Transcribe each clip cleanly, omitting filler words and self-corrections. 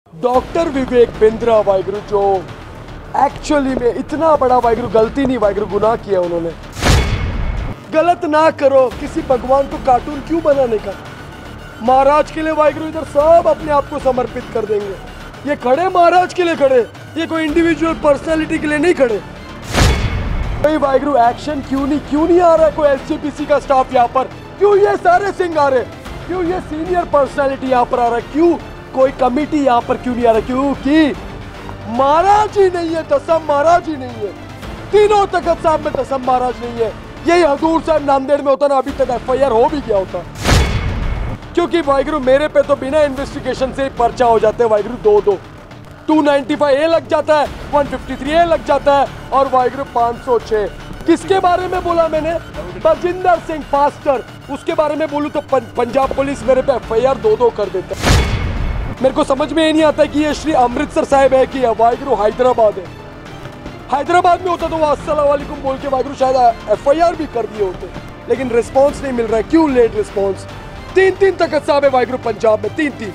Doctor Vivek Bindra Waheguru जो actually में इतना बड़ा वाहिगुरु गलती नहीं वाहिगुरु गुनाह किया उन्होंने। गलत ना करो, किसी भगवान को कार्टून क्यों बनाने का। महाराज के लिए वाहिगुरु इधर सब अपने आप को समर्पित कर देंगे। ये खड़े महाराज के लिए खड़े, ये कोई इंडिविजुअल पर्सनालिटी के लिए नहीं खड़े। कोई वाहिगुरु एक्शन क्यों नहीं आ रहा है। कोई एसजीपीसी का स्टाफ यहाँ पर क्यों, ये सारे सिंह आ रहे, क्यों ये सीनियर पर्सनालिटी यहाँ पर आ रहा है, क्यों कोई कमिटी यहाँ पर क्यों नहीं आ रहा, क्योंकि महाराज ही नहीं है, दसम महाराज ही नहीं है। तीनों तखत साहब में दसम महाराज नहीं है। यही हजूर साहब नांदेड़ में होता ना, अभी तक एफआईआर हो भी गया होता। क्योंकि वाहिगुरु मेरे पे तो बिना इन्वेस्टिगेशन से ही पर्चा हो जाते हैं वाहिगुरु। 295A लग जाता है, 153A लग जाता है और वाहिगुरु 506। किसके बारे में बोला मैंने? बजिंदर सिंह पास्टर, उसके बारे में बोलूं तो पंजाब पुलिस मेरे पे एफआईआर 2 कर देता है। मेरे को समझ में ये नहीं आता कि ये श्री अमृतसर साहिब है कि वाहिगुरु हैदराबाद है। हैदराबाद में होता तो वो अस्सलाम वालेकुम बोल के वाहिगुरु शायद एफआईआर भी कर दिए होते, लेकिन रिस्पॉन्स नहीं मिल रहा है। क्यों लेट रिस्पॉन्स? 3 तखत साहब है वाहिगुरु पंजाब में, 3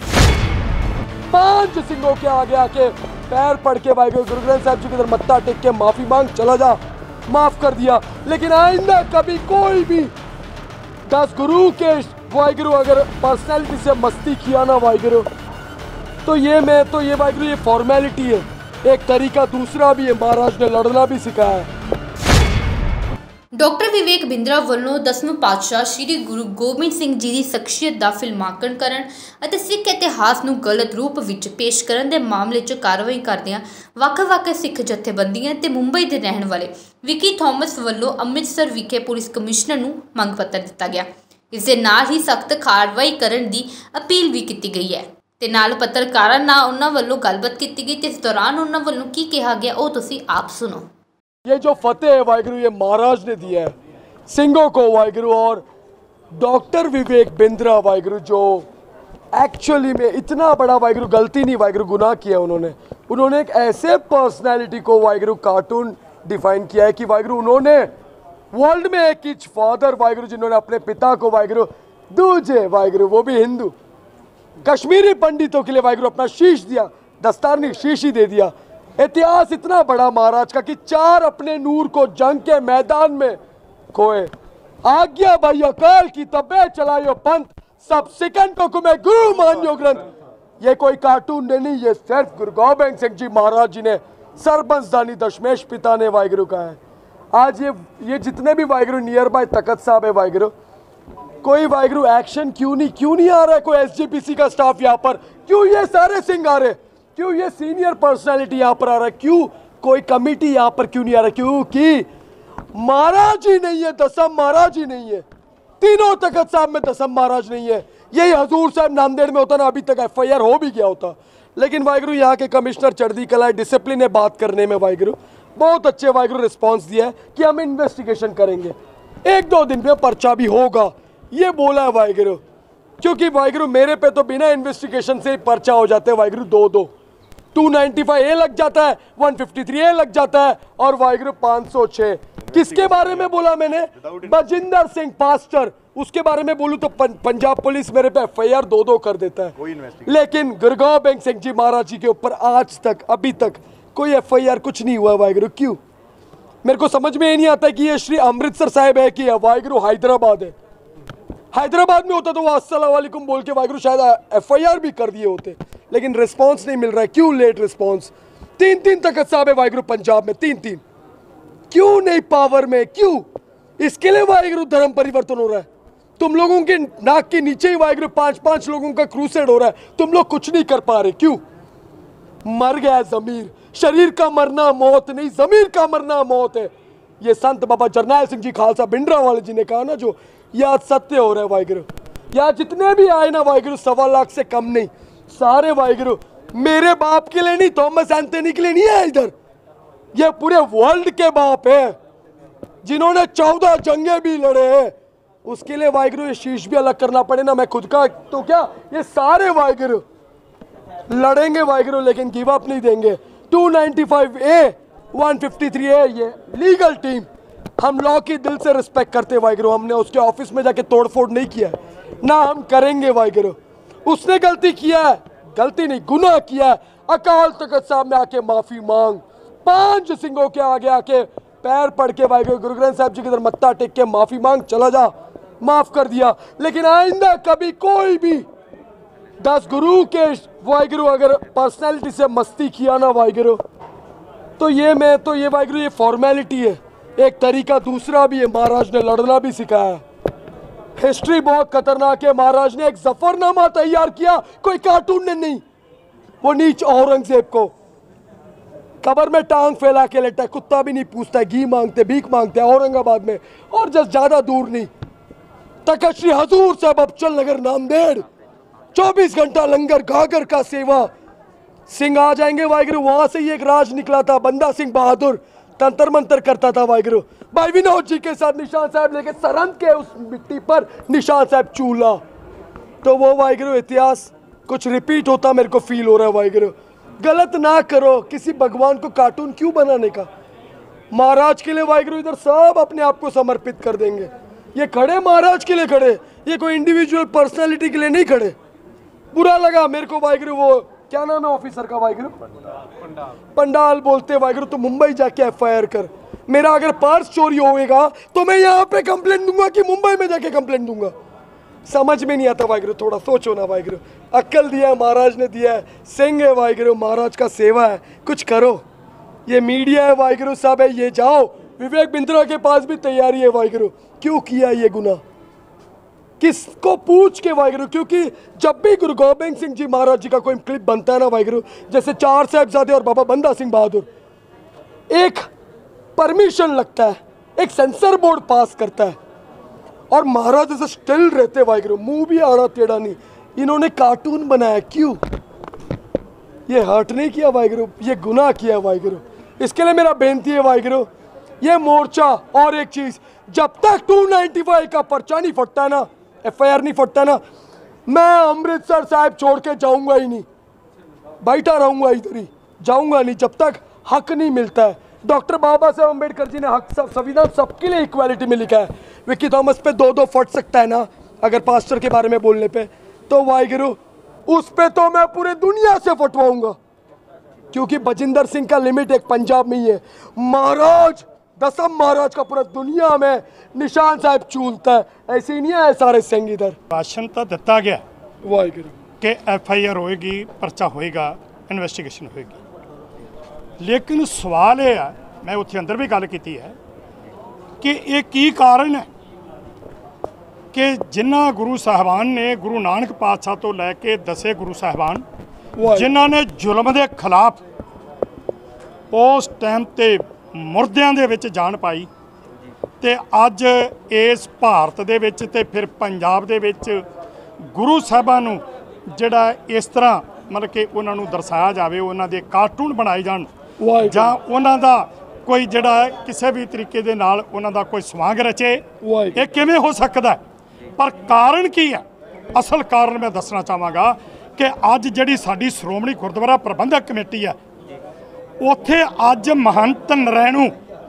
5 सिंहों के आगे आके पैर पड़ के वाहिगुरु गुरु ग्रंथ साहब जी के इधर मत्था टेक के माफी मांग, चला जा, माफ कर दिया। लेकिन आइंदा कभी कोई भी 10 गुरु के वाहिगुरु अगर पर्सनैलिटी से मस्ती किया ना वाहिगुरु, तो ये वाहिगुरु ये फॉर्मेलिटी है। एक तरीका दूसरा भी है, महाराज ने लड़ना भी सिखाया है। डॉक्टर विवेक बिंद्रा ਵੱਲੋਂ 10ਵੇਂ ਪਾਤਸ਼ਾਹ श्री गुरु गोबिंद सिंह जी ਦੀ ਸ਼ਖਸੀਅਤ ਦਾ ਫਿਲਮਾਂਕਣ ਕਰਨ ਅਤੇ ਸਿੱਖ ਇਤਿਹਾਸ ਨੂੰ ਗਲਤ ਰੂਪ ਵਿੱਚ ਪੇਸ਼ ਕਰਨ ਦੇ ਮਾਮਲੇ 'ਚ ਕਾਰਵਾਈ ਕਰਦਿਆਂ ਵੱਖ-ਵੱਖ ਸਿੱਖ ਜਥੇਬੰਦੀਆਂ ਤੇ ਮੁੰਬਈ ਦੇ ਰਹਿਣ ਵਾਲੇ ਵਿਕੀ ਥਾਮਸ ਵੱਲੋਂ ਅੰਮ੍ਰਿਤਸਰ ਵਿਖੇ ਪੁਲਿਸ ਕਮਿਸ਼ਨਰ ਨੂੰ ਮੰਗ ਪੱਤਰ ਦਿੱਤਾ ਗਿਆ। ਇਸ ਦੇ ਨਾਲ ਹੀ ਸਖਤ ਕਾਰਵਾਈ ਕਰਨ ਦੀ ਅਪੀਲ ਵੀ ਕੀਤੀ ਗਈ ਹੈ ਤੇ ਨਾਲ ਪੱਤਰਕਾਰਾਂ ਨਾਲ ਉਹਨਾਂ ਵੱਲੋਂ ਗੱਲਬਾਤ ਕੀਤੀ ਗਈ ਤੇ ਇਸ ਦੌਰਾਨ ਉਹਨਾਂ ਵੱਲੋਂ ਕੀ ਕਿਹਾ ਗਿਆ ਉਹ ਤੁਸੀਂ ਆਪ ਸੁਣੋ। ये जो फतेह है वाहिगुरु ये महाराज ने दिया है सिंहों को वाहिगुरु। और डॉक्टर विवेक बिंद्रा वाहिगुरु जो एक्चुअली में इतना बड़ा वाहिगुरु गलती नहीं वाहिगुरु गुनाह किया उन्होंने एक ऐसे पर्सनालिटी को वाहिगुरु कार्टून डिफाइन किया है कि वाहिगुरु उन्होंने वर्ल्ड में एक ही फादर वाहिगुरु जिन्होंने अपने पिता को वाहिगुरु दूजे वाहिगुरु वो भी हिंदू कश्मीरी पंडितों के लिए वाहिगुरु अपना शीश दिया, दस्तार नहीं शीश ही दे दिया। इतिहास इतना बड़ा महाराज का कि 4 अपने नूर को जंग के मैदान में खोए। आज्ञा भाई अकाल की तबे चलायो पंथ, सब सिकंदों को मैं गुरु मान्यो ग्रंथ। ये कोई कार्टून नहीं, ये सिर्फ गुरु गोबिंद सिंह जी महाराज जी ने सरबंसदानी दशमेश पिता ने वाहिगुरु का है। आज ये जितने भी वाहिगुरु नियर बाय तखत साहब है वाहिगुरु, कोई वाहिगुरु एक्शन क्यों नहीं आ रहा है। कोई एसजीपीसी का स्टाफ यहाँ पर क्यों, ये सारे सिंह आ रहे, क्यों ये सीनियर पर्सनालिटी यहाँ पर आ रहा है, क्यों कोई कमिटी यहाँ पर क्यों नहीं आ रहा, क्योंकि महाराज ही नहीं है, दसम महाराज ही नहीं है। तीनों तखत साहब में दसम महाराज नहीं है। यही हजूर साहब नांदेड़ में होता ना, अभी तक एफआईआर हो भी गया होता। लेकिन वाहिगुरु यहाँ के कमिश्नर चढ़दी कला डिसिप्लिन है बात करने में वाहिगुरु, बहुत अच्छे वाहिगुरु रिस्पॉन्स दिया है कि हम इन्वेस्टिगेशन करेंगे, 1-2 दिन में पर्चा भी होगा, ये बोला है वाहिगुरु। क्योंकि वाहिगुरु मेरे पे तो बिना इन्वेस्टिगेशन से ही पर्चा हो जाते हैं वाहिगुरु। 295A लग जाता है, 153A लग जाता है और वाहिगुरु 506। किसके बारे में बोला मैंने? बजिंदर सिंह पास्टर, उसके बारे में बोलूं तो पंजाब पुलिस मेरे पे एफआईआर 2 कर देता है। लेकिन गुरु गोबिंद सिंह जी महाराज जी के ऊपर आज तक अभी तक कोई एफआईआर कुछ नहीं हुआ वाहिगुरु। क्यों? मेरे को समझ में ये नहीं आता कि ये श्री अमृतसर साहिब है कि वाहिगुरु हैदराबाद है। हैदराबाद में होता तो वो अस्सलाम वालेकुम बोल के वाहिगुरु शायद एफआईआर भी कर दिए होते, लेकिन रिस्पॉन्स नहीं मिल रहा है। क्यों लेट रिस्पॉन्स? 3 तखत साहब है वाहिगुरु पंजाब में, 3 क्यों नहीं पावर में? क्यों? इसके लिए वाहिगुरु धर्म परिवर्तन हो रहा है। तुम लोगों के नाक के नीचे ही वाहिगुरु 5-5 लोगों का क्रूसेड हो रहा है, तुम लोग कुछ नहीं कर पा रहे। क्यों? मर गया जमीर, शरीर का मरना मौत नहीं, जमीर का मरना मौत है। ये संत बाबा जरनैल सिंह जी खालसा भिंडरा वाले जी ने कहा ना, जो यह सत्य हो रहा है वाहिगुरु। या जितने भी आए ना वाहिगुरु 1.25 लाख से कम नहीं, सारे वाहिगुरु मेरे बाप के लिए नहीं, थॉमस एंथनी के लिए नहीं है इधर, ये पूरे वर्ल्ड के बाप है जिन्होंने 14 जंगे भी लड़े हैं। उसके लिए वाहिगुरु ये शीश भी अलग करना पड़े ना, मैं खुद का तो क्या, ये सारे वाहिगुरु लड़ेंगे वाहिगुरु, लेकिन गिव अप नहीं देंगे। 295A 153A ये लीगल टीम, हम लॉ की दिल से रिस्पेक्ट करते वाहिगुरु। हमने उसके ऑफिस में जाके तोड़फोड़ नहीं किया है, ना हम करेंगे वाहिगुरु। उसने गलती किया है, गलती नहीं, गुनाह किया है, अकाल तख्त साहब में आके माफी मांग, 5 सिंहों के आगे आके पैर पड़ के वाहिगुरु गुरु ग्रंथ साहब जी की तरफ मत्था टेक के माफी मांग, चला जा, माफ कर दिया। लेकिन आइंदा कभी कोई भी 10 गुरु के वाहिगुरु अगर पर्सनैलिटी से मस्ती किया ना वाहिगुरु, तो ये वाहिगुरु ये फॉर्मेलिटी है, एक तरीका दूसरा भी है। महाराज ने लड़ना भी सिखाया है। हिस्ट्री बहुत खतरनाक है। महाराज ने एक जफरनामा तैयार किया, कोई कार्टून ने नहीं। वो नीच औरंगजेब को कब्र में टांग फैला के लेटा है, कुत्ता भी नहीं पूछता है, घी मांगते, भीख मांगते हैं औरंगाबाद में। और जस्ट ज्यादा दूर नहीं, तखत श्री हजूर साहब अबचल नगर नांदेड़, 24 घंटा लंगर घाघर का सेवा। सिंह आ जाएंगे वाहिगुरु, वहां से ही एक राज निकला था, बंदा सिंह बहादुर तंत्र मंत्र करता था वाहिगुरु। भाई विनोद जी के साथ निशान साहब लेके सरहंद के उस मिट्टी पर निशान साहब चूल्हा, तो वो वाहिगुरु इतिहास कुछ रिपीट होता मेरे को फील हो रहा है वाहिगुरु। गलत ना करो, किसी भगवान को कार्टून क्यों बनाने का। महाराज के लिए वाहिगुरु इधर सब अपने आप को समर्पित कर देंगे। ये खड़े महाराज के लिए खड़े, ये कोई इंडिविजुअल पर्सनालिटी के लिए नहीं खड़े। बुरा लगा मेरे को वाहिगुरु, वो क्या नाम है ऑफिसर का वाहिगुरु, पंडाल बोलते वाहिगुरु। तो मुंबई जाके एफआईआर कर, मेरा अगर पर्स चोरी होएगा तो मैं यहाँ पे कंप्लेंट दूंगा कि मुंबई में जाके कंप्लेंट दूंगा। समझ में नहीं आता वाहिगुरु, थोड़ा सोचो ना वाहिगुरु। अक्ल दिया है महाराज ने, दिया है, सिंह है वाहिगुरु, महाराज का सेवा है, कुछ करो। ये मीडिया है वाहिगुरु, सब है, ये जाओ विवेक बिंद्रा के पास भी तैयारी है वाहिगुरु, क्यों किया ये गुनाह, किसको पूछ के वाहिगुरु। क्योंकि जब भी गुरु गोबिंद सिंह जी महाराज जी का कोई क्लिप बनता है ना वाहिगुरु, जैसे 4 साहिबजादे और बाबा बंदा सिंह बहादुर, एक परमिशन लगता है, एक सेंसर बोर्ड पास करता है, और महाराज ऐसे स्टिल रहते वाहिगुरु, मुंह भी आड़ा टेढ़ा नहीं। इन्होंने कार्टून बनाया, क्यों? ये हर्ट नहीं किया वाहिगुरु, ये गुनाह किया वाहिगुरु। इसके लिए मेरा बेनती है वाहिगुरु, ये मोर्चा और एक चीज, जब तक 295 का पर्चा नहीं फटता है ना, एफआईआर नहीं फटता ना, मैं अमृतसर साहिब छोड़ के जाऊंगा ही नहीं, बैठा रहूंगा इधर ही, जाऊंगा नहीं जब तक हक नहीं मिलता है। डॉक्टर बाबा साहब अम्बेडकर जी ने हक संविधान सबके लिए इक्वालिटी में लिखा है। विक्की थॉमस पे 2-2 फट सकता है ना अगर पास्टर के बारे में बोलने पे, तो वाहिगुरु उस पे तो मैं पूरे दुनिया से फटवाऊंगा, क्योंकि बजिंदर सिंह का लिमिट एक पंजाब में ही है। महाराज दसम महाराज का पूरा दुनिया में निशान साहब चूलता है, ऐसे ही नहीं है सारे सिंह इधर। राशन तो दिता गया वाहिगुरु कि एफआईआर होएगी, पर्चा होएगा, इन्वेस्टिगेशन होएगी, लेकिन सवाल ये है, मैं उत्थे अंदर भी गल की है कि ये की कारण है कि जिन्ना गुरु साहबान ने, गुरु नानक पातशाह तो लैके 10 गुरु साहबान जिन्हों ने जुल्म के खिलाफ उस टाइम ते मुर्दियां दे विच जान पाई, ते अज इस भारत दे विच ते फिर पंजाब दे विच गुरु साहबां नूं जिहड़ा इस तरह मतलब कि उन्हां नूं दर्शाया जाए, उन्हां दे कार्टून बनाए जाण, जां उन्हां दा कोई जिहड़ा किसी भी तरीके दे नाल उन्हां दा कोई स्वांग रचे, ये किवें हो सकदा है? पर कारण की है? असल कारण मैं दसना चाहांगा कि अज जिहड़ी साडी श्रोमणी गुरुद्वारा प्रबंधक कमेटी है, उत्थे अज महंत नरैणू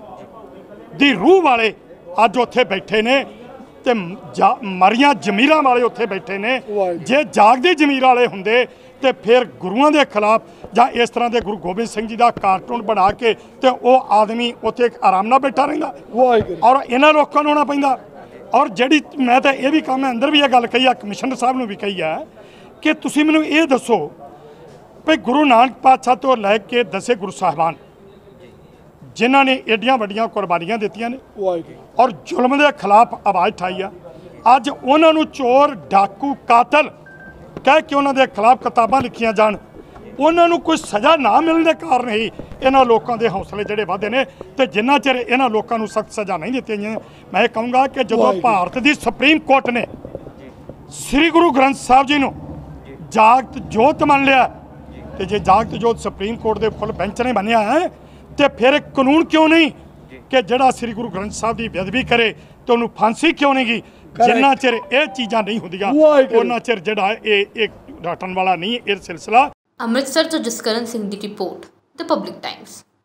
दी रूह वाले अज उत्थे बैठे ने, ते मरियां जमीरां वाले उत्थे बैठे ने। जे जागदे जमीर वाले हुंदे ते फिर गुरुआं दे खिलाफ जां इस तरह के गुरु गोबिंद सिंह जी का कार्टून बना के ते वो आदमी उत्थे आराम नाल बैठा रहिंदा, और इन्हां लोकां नूं होना पैंदा। और जिहड़ी मैं तो यह भी कहा, मैं अंदर भी यह गल कही है, कमिश्नर साहब नूं भी कही है कि तुसीं मैनूं ये दसो भाई गुरु नानक पातशाह तो लैके 10 गुरु साहबान जिन्हां ने एडियां वड्डियां कुर्बानियां दित्तियां ने और जुल्म के खिलाफ आवाज़ उठाई है, अज उन्हां नूं चोर डाकू कातल कह के उन्हां दे खिलाफ किताबां लिखियां जाण, उन्हां नूं कोई सज़ा ना मिलने के कारण ही इन्हां लोकां दे हौसले जिहड़े वधदे ने। ते जिन्ना चिर इन्हां लोकां नूं सख्त सज़ा नहीं दित्ती जाए, मैं कहूँगा कि जदों भारत की सुप्रीम कोर्ट ने श्री गुरु ग्रंथ साहब जी नूं जागत जोत मान लिया, तो जे जागत जोत सुप्रीम कोर्ट के फुल बेंच ने बनिया है, तो फिर कानून क्यों नहीं कि जिहड़ा श्री गुरु ग्रंथ साहब की बेअदबी करे तो उन्होंने फांसी क्यों नहीं गी? जिन्ना चिर ये चीज़ां नहीं होंदियां उन्ना चिर जिहड़ा ये रटन वाला नहीं ये सिलसिला। अमृतसर तो जसकरण सिंह की रिपोर्ट, द पब्लिक टाइम्स।